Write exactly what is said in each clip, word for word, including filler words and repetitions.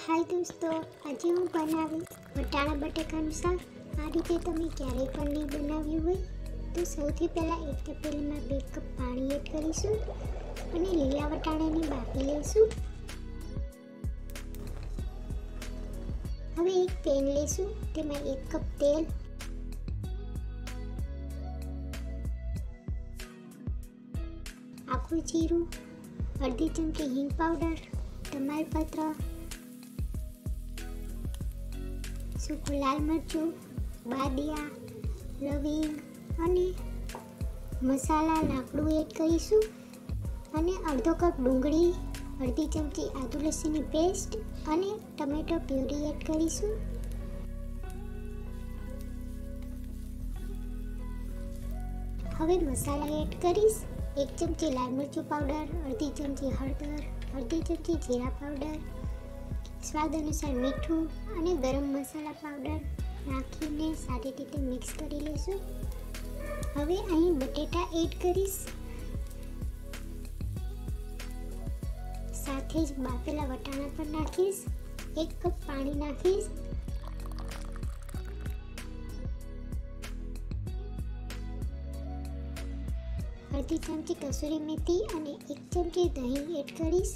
હાય દોસ્તો, આજે હું બનાવીશ વટાણા બટાકાનું શાક. આ રીતે તમે ક્યારેય પણ નહીં બનાવ્યું હોય તો સૌથી પહેલાં એક તપેલીમાં બે કપ પાણી એડ કરીશું અને લીલા વટાણાને બાફી લઈશું. હવે એક પેન લઈશું, તેમાં એક કપ તેલ, આખું જીરું, અડધી ચમચી હિંગ પાવડર, તમાલપત્ર, સૂકું લાલ મરચું, બાદિયા, લવિંગ અને મસાલા લાકડું એડ કરીશું અને અડધો કપ ડુંગળી, અડધી ચમચી આદુ લસણની પેસ્ટ અને ટમેટો પ્યુરી એડ કરીશું. હવે મસાલા એડ કરીશ. એક ચમચી લાલ મરચું પાવડર, અડધી ચમચી હળદર, અડધી ચમચી જીરા પાવડર, સ્વાદ અનુસાર મીઠું અને ગરમ મસાલા પાવડર નાખીને સારી રીતે મિક્સ કરી લઈશું. હવે અહીં બટેટા એડ કરીશ, સાથે જ બાફેલા વટાણા પણ નાખીશ. એક કપ પાણી નાખીશ. અડધી ચમચી કસૂરી મેથી અને એક ચમચી દહીં એડ કરીશ.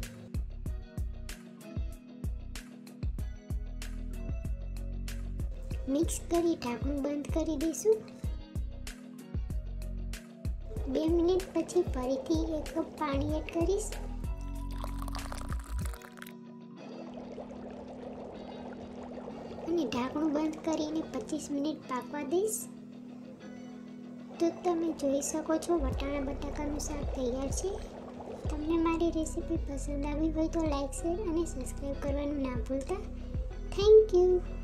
મિક્સ કરી ઢાંકણું બંધ કરી દઈશું. બે મિનિટ પછી ફરીથી એક કપ પાણી એડ કરીશ અને ઢાંકણું બંધ કરીને પચીસ મિનિટ પાકવા દઈશ. તો તમે જોઈ શકો છો વટાણા બટાકાનું શાક તૈયાર છે. તમને મારી રેસીપી પસંદ આવી હોય તો લાઈક, શેર અને સબસ્ક્રાઈબ કરવાનું ના ભૂલતા. Thank you.